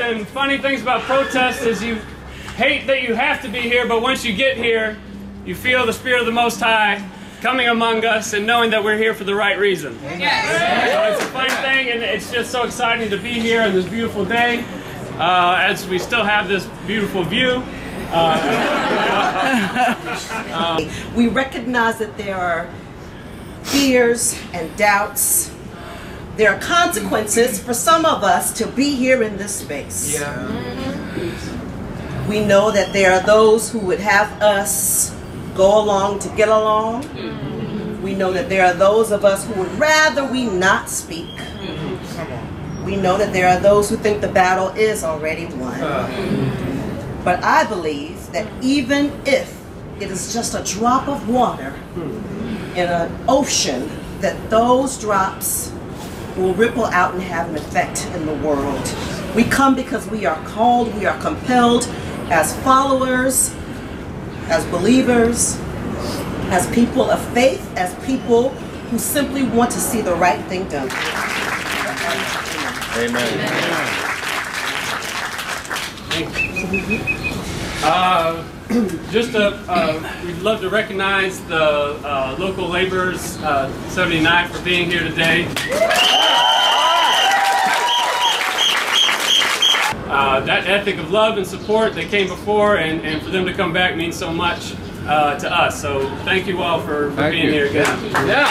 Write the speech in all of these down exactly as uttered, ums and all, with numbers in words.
and funny things about protests is you hate that you have to be here, but once you get here, you feel the Spirit of the Most High coming among us and knowing that we're here for the right reason. Yes. So it's a fun thing, and it's just so exciting to be here on this beautiful day, uh, as we still have this beautiful view. Uh, um, we recognize that there are fears and doubts. There are consequences for some of us to be here in this space. Yeah. We know that there are those who would have us go along to get along. Mm-hmm. We know that there are those of us who would rather we not speak. Mm-hmm. We know that there are those who think the battle is already won. Mm-hmm. But I believe that even if it is just a drop of water in an ocean, that those drops will ripple out and have an effect in the world. We come because we are called, we are compelled as followers, as believers, as people of faith, as people who simply want to see the right thing done. Amen. Uh, just a, uh, we'd love to recognize the uh, local laborers, uh, seventy-nine, for being here today. Uh, that ethic of love and support that came before, and, and for them to come back means so much uh, to us. So thank you all for, for being you. here again. Yeah.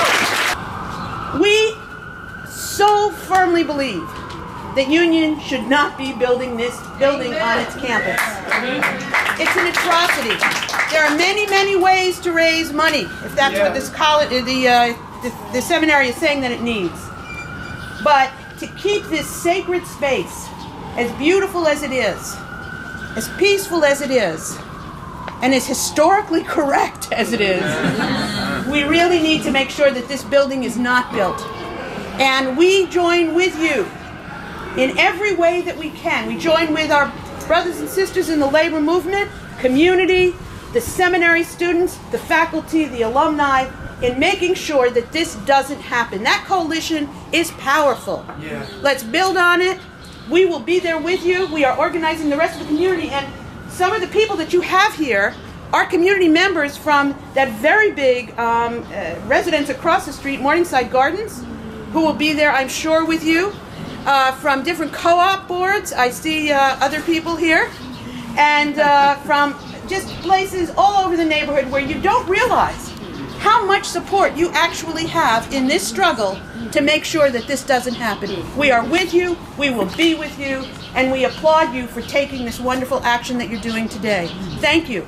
We so firmly believe that Union should not be building this building on its campus. It's an atrocity. There are many, many ways to raise money, if that's yeah. what this college, the, uh, the, the seminary is saying that it needs. But to keep this sacred space, as beautiful as it is, as peaceful as it is, and as historically correct as it is, we really need to make sure that this building is not built. And we join with you in every way that we can. We join with our brothers and sisters in the labor movement, community, the seminary students, the faculty, the alumni, in making sure that this doesn't happen. That coalition is powerful. Yeah. Let's build on it. We will be there with you. We are organizing the rest of the community, and some of the people that you have here are community members from that very big um, uh, residence across the street, Morningside Gardens, who will be there, I'm sure, with you. Uh, from different co-op boards, I see uh, other people here, and uh, from just places all over the neighborhood where you don't realize how much support you actually have in this struggle to make sure that this doesn't happen. We are with you, we will be with you, and we applaud you for taking this wonderful action that you're doing today. Thank you.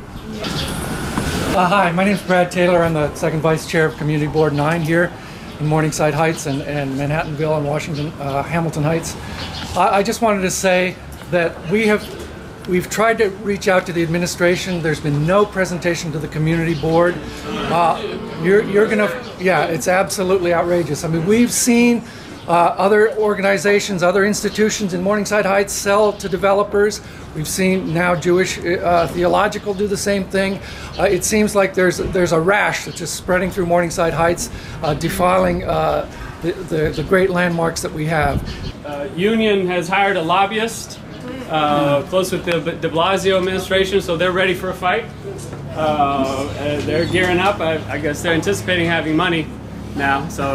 Uh, hi, my name is Brad Taylor. I'm the second vice chair of Community Board nine here in Morningside Heights and, and Manhattanville and Washington, uh, Hamilton Heights. I, I just wanted to say that we have We've tried to reach out to the administration. There's been no presentation to the community board. Uh, you're, you're gonna, yeah, it's absolutely outrageous. I mean, we've seen uh, other organizations, other institutions in Morningside Heights sell to developers. We've seen now Jewish uh, Theological do the same thing. Uh, it seems like there's there's a rash that's just spreading through Morningside Heights, uh, defiling uh, the, the the great landmarks that we have. Uh, Union has hired a lobbyist. Uh, close with the de Blasio administration, so they're ready for a fight. Uh, they're gearing up. I, I guess they're anticipating having money now, so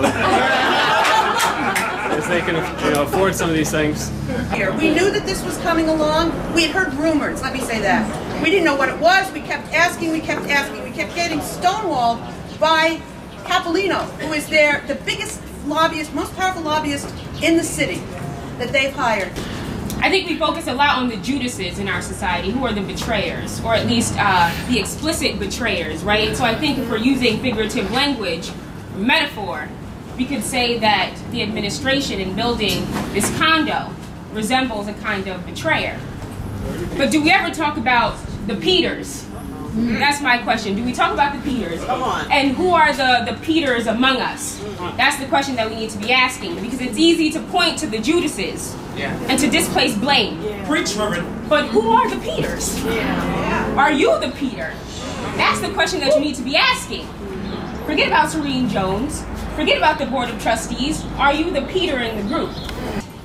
as they can, you know, afford some of these things. We knew that this was coming along. We had heard rumors, let me say that. We didn't know what it was. We kept asking, we kept asking. We kept getting stonewalled by Capolino, who is their, the biggest lobbyist, most powerful lobbyist in the city that they've hired. I think we focus a lot on the Judases in our society, who are the betrayers, or at least uh, the explicit betrayers, right? So I think if we're using figurative language, metaphor, we could say that the administration in building this condo resembles a kind of betrayer. But do we ever talk about the Peters? That's my question. Do we talk about the Peters? Come on. And who are the, the Peters among us? That's the question that we need to be asking, because it's easy to point to the Judases yeah. and to displace blame. Yeah. Preach, Reverend. But who are the Peters? Yeah. Are you the Peter? That's the question that you need to be asking. Forget about Serene Jones. Forget about the Board of Trustees. Are you the Peter in the group?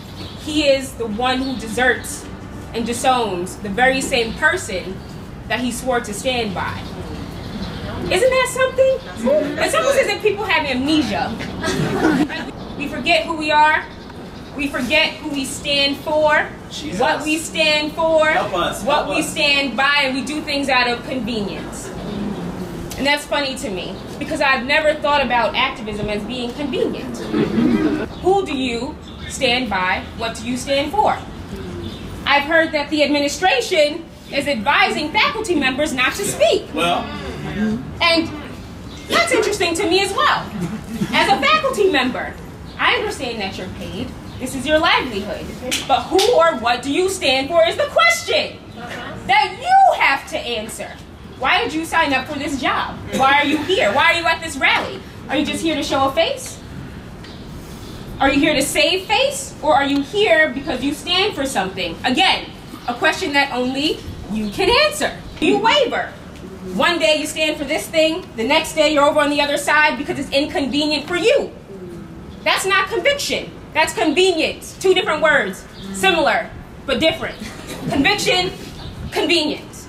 he is the one who deserts and disowns the very same person that he swore to stand by. Isn't that something? It's almost as if people have amnesia. We forget who we are. We forget who we stand for, Jesus. What we stand for, help us, what help we us. stand by, and we do things out of convenience. And that's funny to me, because I've never thought about activism as being convenient. Who do you stand by? What do you stand for? I've heard that the administration is advising faculty members not to speak. Well, and that's interesting to me as well. As a faculty member, I understand that you're paid. This is your livelihood. But who or what do you stand for is the question that you have to answer. Why did you sign up for this job? Why are you here? Why are you at this rally? Are you just here to show a face? Are you here to save face? Or are you here because you stand for something? Again, a question that only you can answer. You waver. One day you stand for this thing, the next day you're over on the other side because it's inconvenient for you. That's not conviction. That's convenience. Two different words. Similar, but different. Conviction, convenience.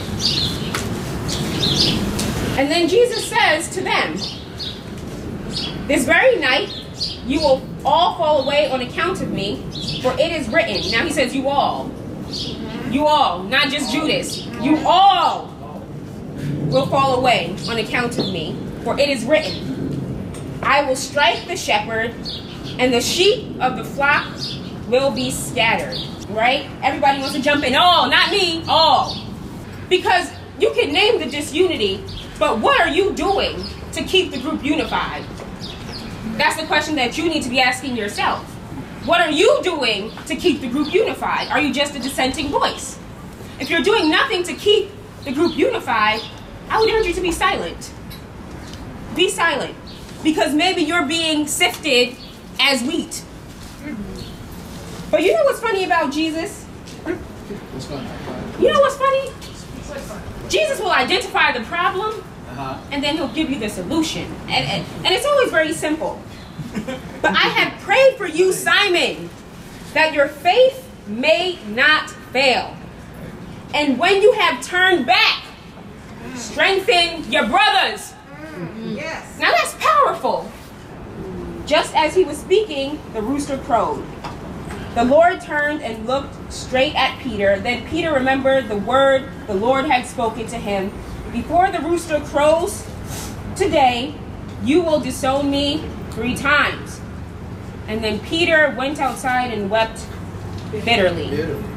And then Jesus says to them, this very night you will all fall away on account of me, for it is written. Now he says you all. You all, not just Judas. You all will fall away on account of me, for it is written, I will strike the shepherd, and the sheep of the flock will be scattered. Right? Everybody wants to jump in. All, not me, all. Because you can name the disunity, but what are you doing to keep the group unified? That's the question that you need to be asking yourself. What are you doing to keep the group unified? Are you just a dissenting voice? If you're doing nothing to keep the group unified, I would urge you to be silent. Be silent. Because maybe you're being sifted as wheat. But you know what's funny about Jesus? You know what's funny? Jesus will identify the problem, uh-huh. and then he'll give you the solution. And, and, and it's always very simple. But I have prayed for you, Simon, that your faith may not fail. And when you have turned back, strengthen your brothers. Yes. Now that's powerful. Just as he was speaking, the rooster crowed. The Lord turned and looked straight at Peter. Then Peter remembered the word the Lord had spoken to him. Before the rooster crows today, you will disown me three times. And then Peter went outside and wept bitterly.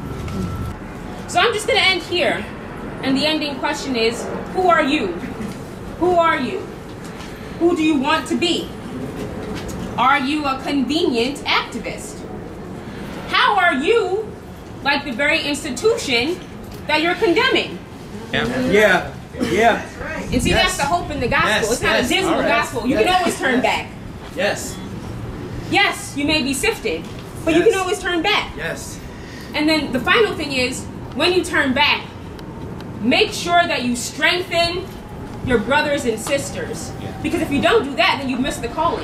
So I'm just going to end here. And the ending question is, who are you? Who are you? Who do you want to be? Are you a convenient activist? How are you like the very institution that you're condemning? Yeah. Yeah. Yeah. And see, yes. That's the hope in the gospel. Yes. It's not yes. a dismal right. gospel. You yes. can always turn back. Yes. Yes, you may be sifted, but yes. you can always turn back. Yes. And then the final thing is, when you turn back, make sure that you strengthen your brothers and sisters. Yeah. Because if you don't do that, then you miss the calling.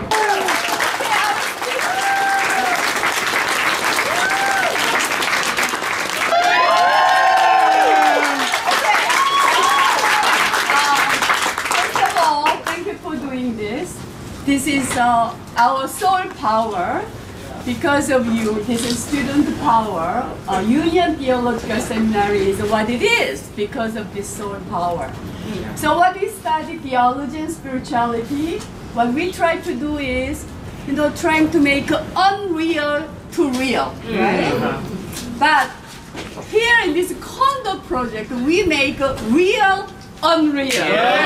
This is uh, our soul power. Because of you, this is student power. Uh, Union Theological Seminary is what it is because of this soul power. Yeah. So what we study theology and spirituality, what we try to do is, you know, trying to make unreal to real, right? Mm-hmm. But here in this condo project, we make real unreal. Yeah.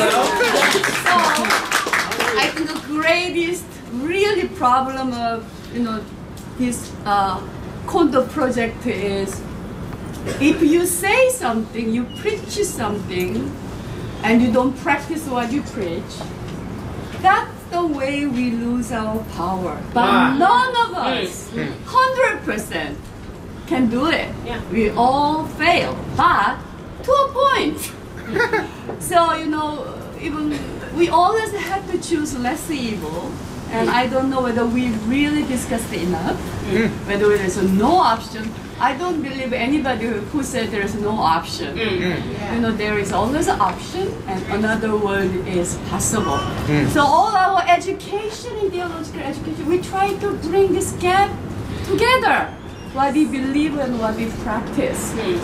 So, I think the greatest really problem of you know this uh, condo project is if you say something, you preach something, and you don't practice what you preach. That's the way we lose our power. But ah. none of us, hundred percent, can do it. Yeah. We all fail, but to a point. So you know even. We always have to choose less evil And I don't know whether we really discussed enough, mm. whether there's a no option. I don't believe anybody who said there's no option. Mm. Yeah. You know, there is always an option, and another word is possible. Mm. So all our education in theological education, we try to bring this gap together. What we believe and what we practice. Mm.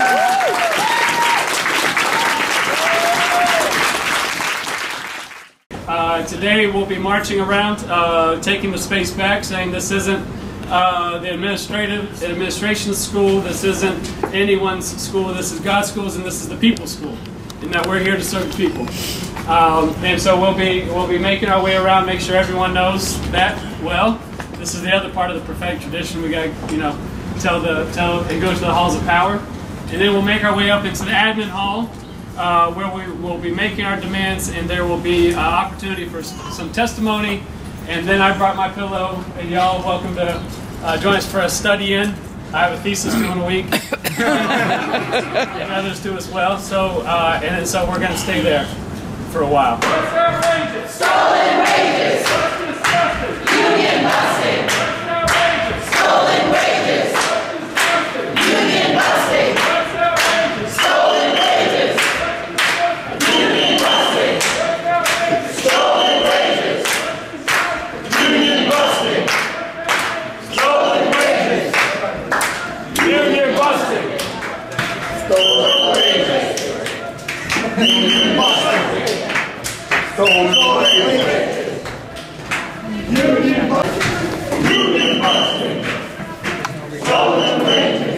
Uh, today we'll be marching around, uh, taking the space back, saying this isn't uh, the administrative administration school, this isn't anyone's school, this is God's schools, and this is the people's school, and that we're here to serve the people. Um, and so we'll be we'll be making our way around, make sure everyone knows that well. This is the other part of the prophetic tradition. We got you know tell the tell and go to the halls of power, and then we'll make our way up into the admin hall. Uh, where we will be making our demands, and there will be uh, opportunity for some testimony. And then I brought my pillow, and y'all welcome to uh, join us for a study in. I have a thesis due in a week, and others do as well. So, uh, and then, so we're going to stay there for a while. Stolen wages, union busting. Stolen wages, union busting. Stolen wages. Union busting! Stolen wages! Union busting! Stolen wages! Union busting! Stolen wages! Union busting! Stolen wages! Union busting! Union busting! Stolen wages!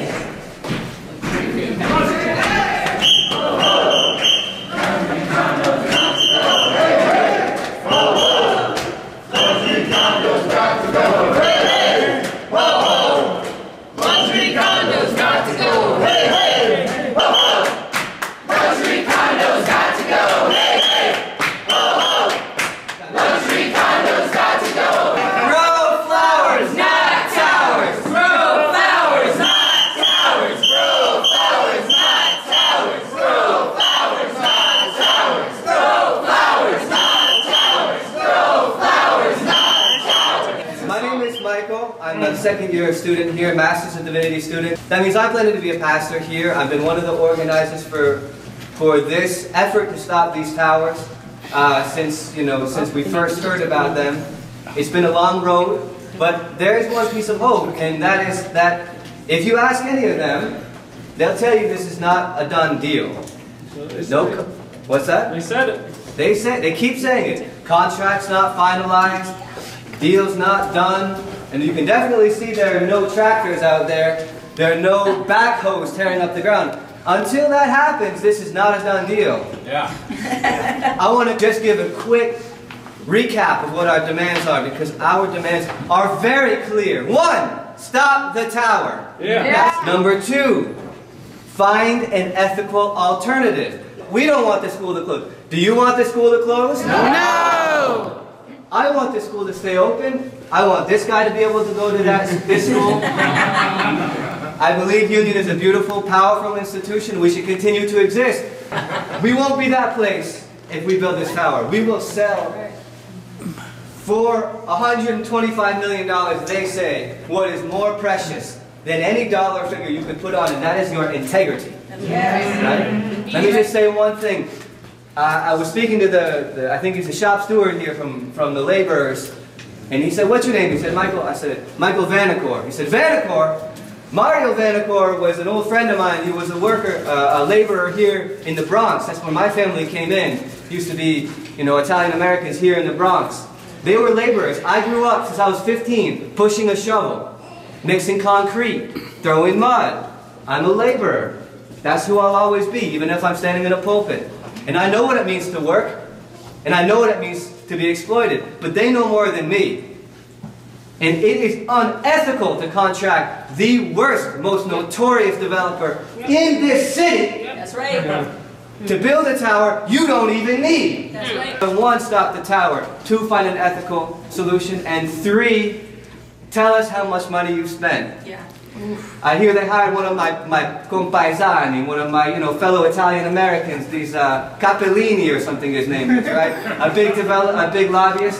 I'm a second year student here, Master's of Divinity student. That means I planning to be a pastor here. I've been one of the organizers for for this effort to stop these towers uh, since you know since we first heard about them. It's been a long road, but there is one piece of hope, and that is that if you ask any of them, they'll tell you this is not a done deal. No, what's that? They said it. They say they keep saying it. Contract's not finalized. Deal's not done. And you can definitely see there are no tractors out there. There are no backhoes tearing up the ground. Until that happens, this is not a done deal. Yeah. I want to just give a quick recap of what our demands are, because our demands are very clear. One, stop the tower. Yeah. That's number two, find an ethical alternative. We don't want the school to close. Do you want the school to close? No. No. I want the school to stay open. I want this guy to be able to go to that, this school. I believe Union is a beautiful, powerful institution. We should continue to exist. We won't be that place if we build this tower. We will sell for one hundred twenty-five million dollars, they say, what is more precious than any dollar figure you could put on, and that is your integrity. Yes. Right? Let me just say one thing. Uh, I was speaking to the, the, I think he's the shop steward here from, from the laborers, and he said, what's your name? He said, Michael. I said, Michael Vanacore. He said, Vanacore? Mario Vanacore was an old friend of mine. He was a worker, uh, a laborer here in the Bronx. That's where my family came in. Used to be, you know, Italian Americans here in the Bronx. They were laborers. I grew up since I was fifteen, pushing a shovel, mixing concrete, throwing mud. I'm a laborer. That's who I'll always be, even if I'm standing in a pulpit. And I know what it means to work, and I know what it means to be exploited, but they know more than me. And it is unethical to contract the worst, most notorious developer in this city. That's right. To build a tower you don't even need. That's right. One, stop the tower. Two, find an ethical solution. And three, tell us how much money you spent. Yeah. I hear they hired one of my, my compaesani, one of my you know, fellow Italian Americans, these uh, Capellini or something his name is, right? A big develop, a big lobbyist.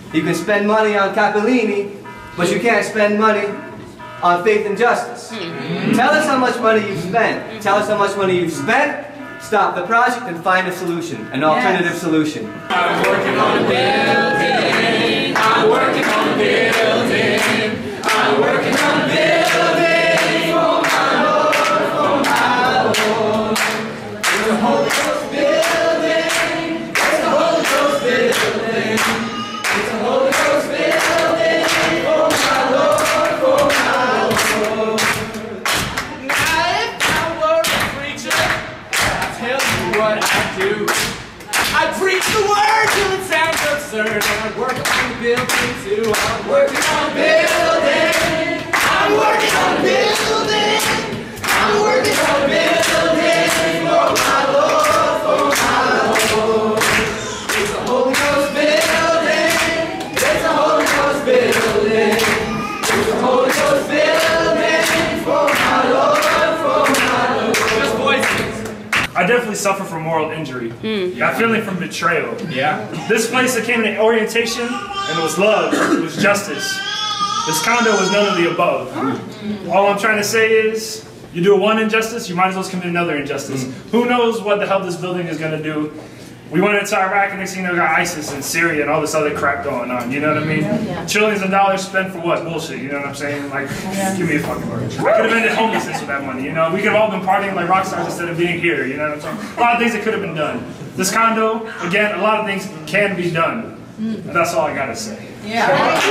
You can spend money on capellini, but you can't spend money on faith and justice. Tell us how much money you've spent. Tell us how much money you've spent. Stop the project and find a solution, an alternative yes. solution. I'm working on a building. I'm working on a building. I'm working on a building for my Lord, for my Lord. It's a Holy Ghost building. It's a Holy Ghost building. It's a Holy Ghost building for my Lord, for my Lord. Now if I were a preacher, I'd tell you what I do. I preach the word till it sounds absurd, and I work on the building too. I'm working on building. I'm working on building. I'm working on building for my Lord, for my Lord. It's a Holy Ghost building. It's a Holy Ghost building. It's a Holy Ghost building for my Lord, for my Lord. Just voices. I definitely suffer from moral injury. Mm. I feel it from betrayal. Yeah. This place that came in orientation, and it was love, it was justice. This condo was none of the above. All I'm trying to say is, you do one injustice, you might as well commit another injustice. Mm. Who knows what the hell this building is going to do? We went into Iraq and next thing you know, we got ISIS and Syria and all this other crap going on, you know what I mean? Yeah. Trillions of dollars spent for what? Bullshit, you know what I'm saying? Like, yeah. Give me a fucking word. I could have ended homelessness with that money, you know? We could have all been partying like rock stars instead of being here, you know what I'm saying? A lot of things that could have been done. This condo, again, a lot of things can be done. And that's all I gotta say. Yeah.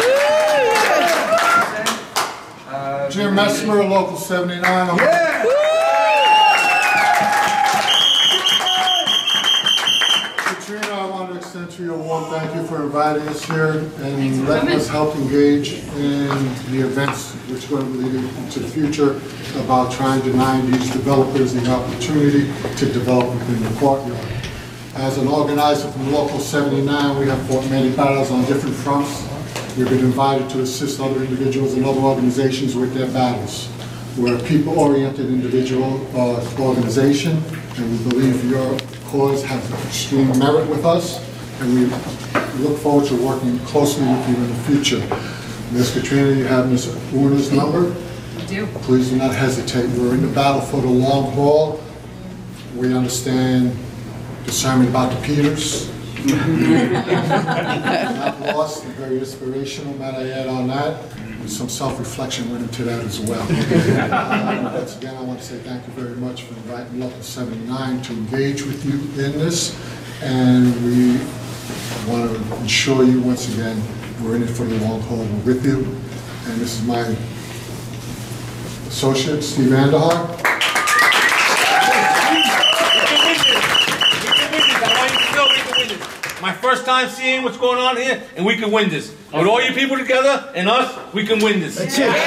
Uh, Jim Messmer, Local seventy-nine. I'm yeah. Katrina, I want to extend to you a warm thank you for inviting us here and letting us help engage in the events which are going to lead into the future about trying to deny these developers the opportunity to develop within the courtyard. As an organizer from Local seventy-nine, we have fought many battles on different fronts. We've been invited to assist other individuals and other organizations with their battles. We're a people-oriented individual uh, organization, and we believe your cause has extreme merit with us, and we look forward to working closely with you in the future. Miz Katrina, you have Miz Una's number. I do. Please do not hesitate. We're in the battle for the long haul. We understand the sermon about the Peters. Not lost and very inspirational, might I add on that. And some self-reflection went into that as well. Once again, I want to say thank you very much for inviting Local seventy-nine to engage with you in this. And we want to ensure you once again, we're in it for the long haul. We're with you. And this is my associate, Steve Anderhart. My first time seeing what's going on here, and we can win this. With all you people together and us, we can win this. That's it.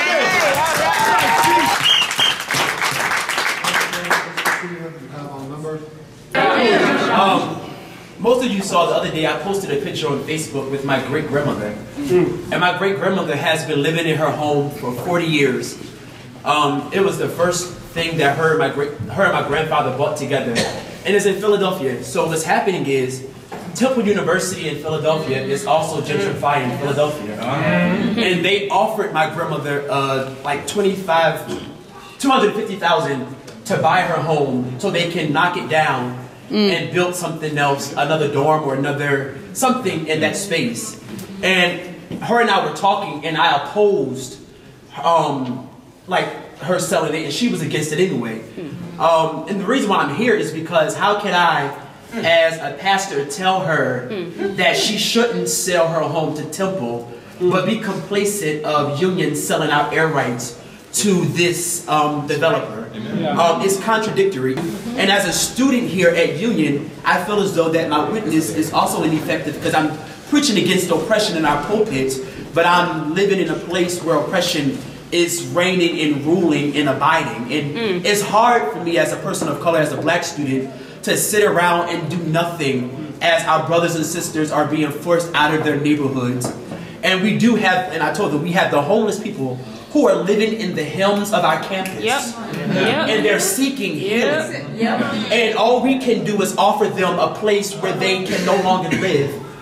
Um, most of you saw the other day, I posted a picture on Facebook with my great-grandmother. Mm. And my great-grandmother has been living in her home for forty years. Um, it was the first thing that her and, my great, her and my grandfather bought together. And it's in Philadelphia. So what's happening is, Temple University in Philadelphia is also gentrifying Philadelphia. Mm-hmm. And they offered my grandmother uh, like twenty-five, two hundred fifty thousand to buy her home so they can knock it down mm. and build something else, another dorm or another, something in that space. And her and I were talking and I opposed um, like her selling it and she was against it anyway. Um, and the reason why I'm here is because how can I, as a pastor, tell her that she shouldn't sell her home to Temple, but be complacent of Union selling out air rights to this um, developer. Um, it's contradictory. And as a student here at Union, I feel as though that my witness is also ineffective because I'm preaching against oppression in our pulpits, but I'm living in a place where oppression is reigning and ruling and abiding. And mm. it's hard for me as a person of color, as a black student, to sit around and do nothing as our brothers and sisters are being forced out of their neighborhoods. And we do have, and I told them, we have the homeless people who are living in the hymns of our campus. Yep. Yep. And they're seeking healing. Yep. And all we can do is offer them a place where they can no longer live.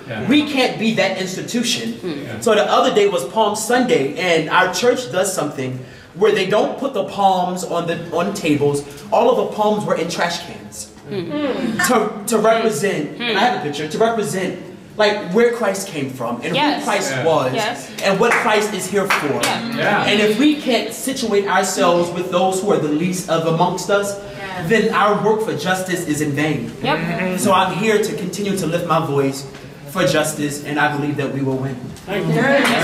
Yeah. We can't be that institution. Mm. So the other day was Palm Sunday, and our church does something where they don't put the palms on the on tables. All of the palms were in trash cans mm. to to represent. Mm. And I have a picture to represent like where Christ came from and yes. who Christ yeah. was yes. and what Christ is here for. Yeah. Yeah. And if we can't situate ourselves with those who are the least of amongst us, yeah. then our work for justice is in vain. Yep. Mm-hmm. So I'm here to continue to lift my voice for justice, and I believe that we will win. Thank you.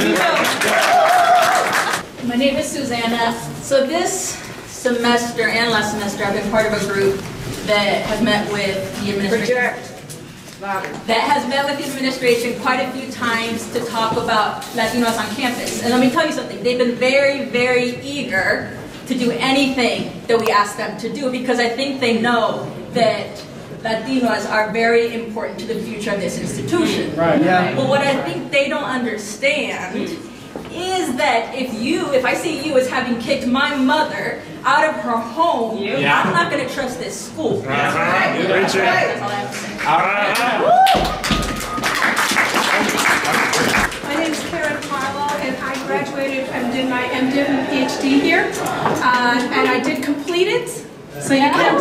My name is Susanna. So this semester and last semester, I've been part of a group that has met with the administration. That has met with the administration quite a few times to talk about Latinos on campus. And let me tell you something, they've been very, very eager to do anything that we ask them to do, because I think they know that Latinos are very important to the future of this institution. Right. Yeah. But what I think they don't understand is that if you, if I see you as having kicked my mother out of her home, yeah. I'm not going to trust this school. Right. That's right. That's right. That's all I have to say. All right. My name is Karen Harlow, and I graduated and did my M Div and P H D here, uh, and I did complete it. So you can.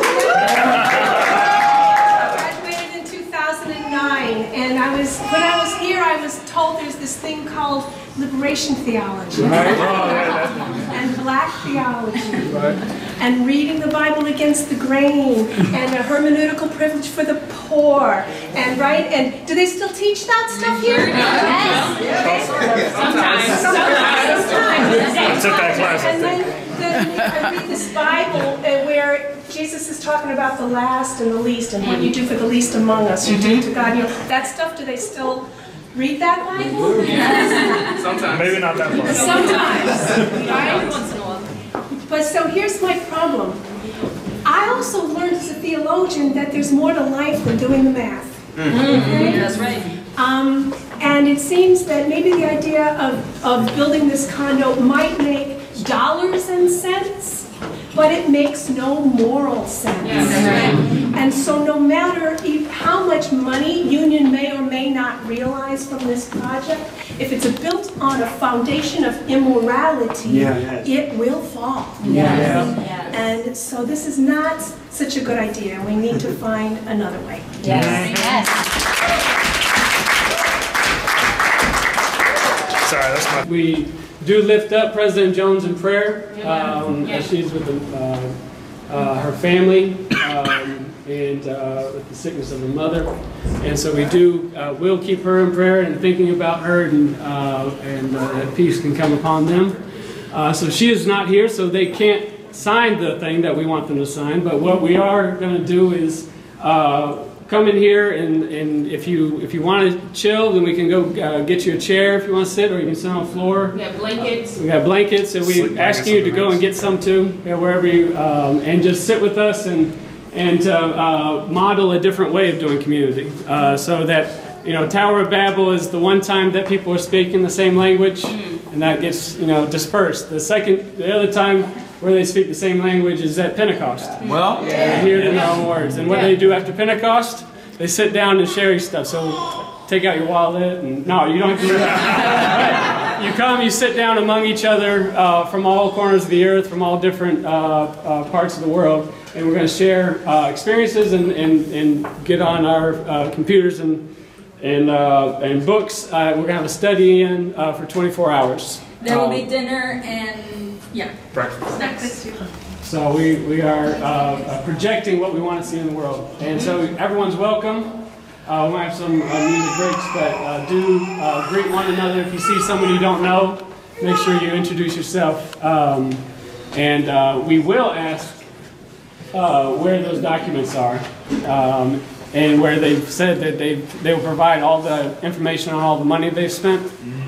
two thousand nine, and I was when I was here, I was told there's this thing called liberation theology right. and black theology right. and reading the Bible against the grain and a hermeneutical privilege for the poor and right and do they still teach that stuff here? Yes. yes. Sometimes. Sometimes. Sometimes. Sometimes. And then, then I read this Bible where Jesus is talking about the last and the least, and what you do for the least among us, you do to God. You know, that stuff, do they still read that Bible? Yes. Sometimes. Maybe not that far. Sometimes. Right? Once in a while. But so here's my problem. I also learned as a theologian that there's more to life than doing the math. Mm-hmm. Okay? That's right. Um, and it seems that maybe the idea of, of building this condo might make dollars and cents, but it makes no moral sense. Yes. And so no matter how much money Union may or may not realize from this project, if it's built on a foundation of immorality, yeah, yes. it will fall. Yes. Yes. Yes. And so this is not such a good idea. We need to find another way. Yes. Yes. Sorry, that's my... We do lift up President Jones in prayer um, yeah. as she's with the, uh, uh, her family um, and uh, with the sickness of her mother. And so we do, uh, will keep her in prayer and thinking about her, and, uh, and uh, that peace can come upon them. Uh, so she is not here, so they can't sign the thing that we want them to sign. But what we are going to do is uh, come in here, and, and if you if you want to chill, then we can go uh, get you a chair if you want to sit, or you can sit on the floor. We got blankets. We got blankets, and we ask you to go and get some too, wherever you, um, and just sit with us and and uh, uh, model a different way of doing community, uh, so that, you know, Tower of Babel is the one time that people are speaking the same language, and that gets, you know, dispersed. The second, the other time where they speak the same language is at Pentecost. Well, yeah. They hear the known words. And what yeah. do they do after Pentecost? They sit down and share stuff. So take out your wallet, and no, you don't have to do that. Right. You come, you sit down among each other uh, from all corners of the earth, from all different uh, uh, parts of the world, and we're going to share uh, experiences and, and, and get on our uh, computers and and uh, and books. Uh, we're going to have a study in uh, for twenty-four hours. There will um, be dinner and yeah, breakfast. Snacks. So we, we are uh, uh, projecting what we want to see in the world. And so everyone's welcome. Uh, we might have some uh, music breaks, but uh, do uh, greet one another. If you see someone you don't know, make sure you introduce yourself. Um, and uh, we will ask uh, where those documents are, um, and where they've said that they they will provide all the information on all the money they've spent.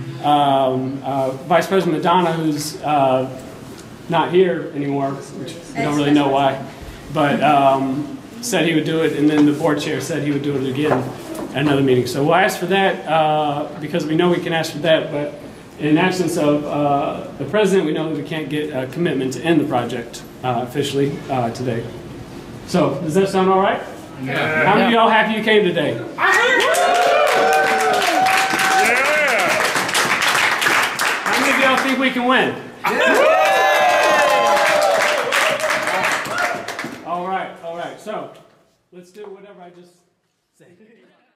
Um, uh, Vice President Madonna, who's uh, not here anymore, which we don't really know why, but um, said he would do it, and then the board chair said he would do it again at another meeting. So we'll ask for that uh, because we know we can ask for that, but in absence of uh, the president, we know that we can't get a commitment to end the project uh, officially uh, today. So does that sound all right? Yeah. How many of y'all happy you came today? think we can win? All right, all right. So let's do whatever I just said.